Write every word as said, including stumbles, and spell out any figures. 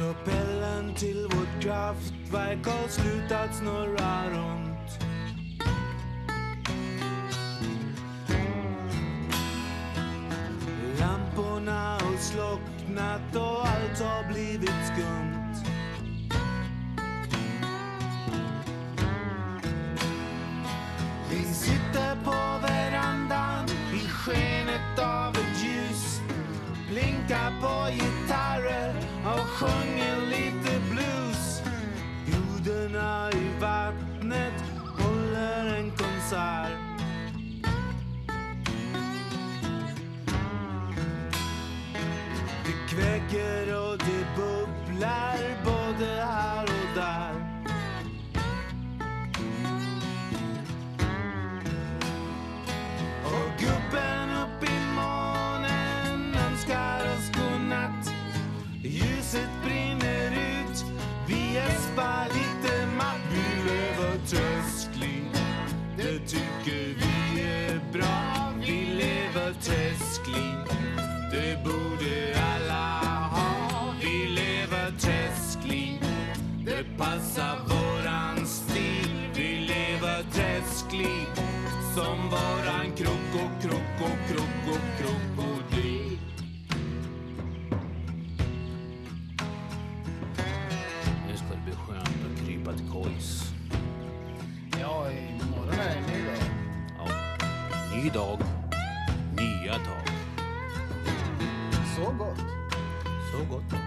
Propellen till vårt kraftverk har slutat snurra runt. Lamporna har slocknat och allt har blivit skumt. Vi sitter på verandan i skenet av ett ljus, blinkar på gitarrer och sjunger lite blues. Grodorna i vattnet håller en konsert. Det kväcker och det bubblar både här och där. Och gubben upp i månen önskar oss godnatt. Ljuset brinner ut, vi gäspar lite matt. Vi lever tröskligt, det tycker vi är bra. Vi lever tröskligt, det borde alla ha. Vi lever tröskligt, det passar våran stil. Vi lever tröskligt som våran kroko, kroko, kroko, krokodil. Nu ska det bli skönt att krypa till kojs. Ja, imorgon är det en ny dag. Ja, ny dag, nya tag. Så gott. Så gott.